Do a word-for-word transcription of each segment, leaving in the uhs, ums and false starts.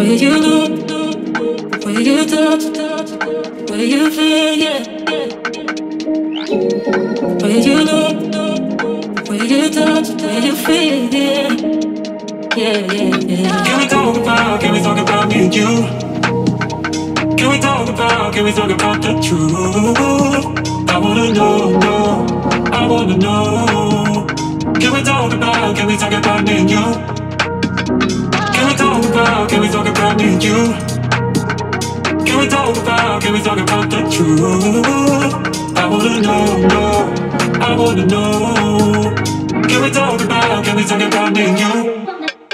Where you look, where you touch, where you feel, yeah. Where you look, where you touch, where you feel, yeah. Yeah, yeah, yeah. Can we talk about, can we talk about me and you? Can we talk about, can we talk about the truth? I wanna know, know, I wanna know. Can we talk about, can we talk about me and you? Can we talk about, can we talk about me and you? Can we talk about, can we talk about the truth? I wanna know, know, I wanna know. Can we talk about, can we talk about me and you?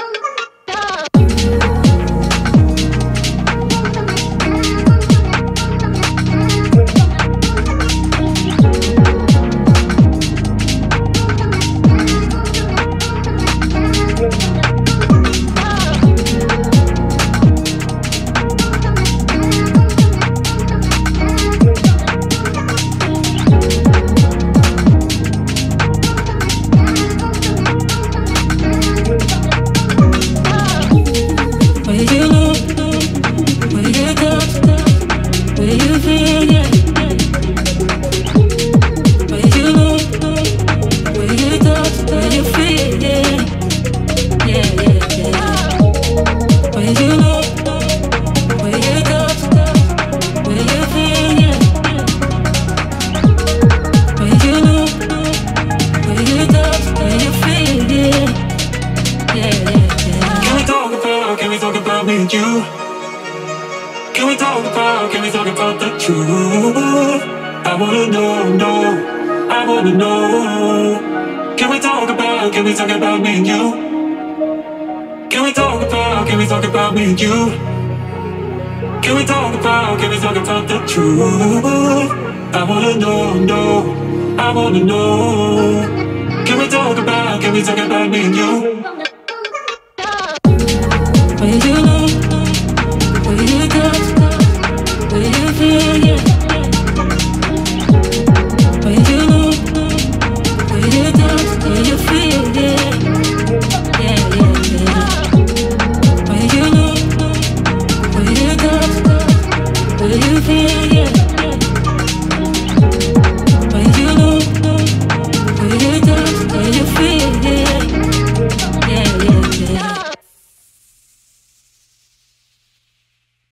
Can we talk about, can we talk about the truth? I wanna know, know, I wanna know. Can we talk about, can we talk about me and you? Can we talk about, can we talk about me and you? Can we talk about, can we talk about the truth? I wanna know, know, I wanna know. Can we talk about, can we talk about me and you?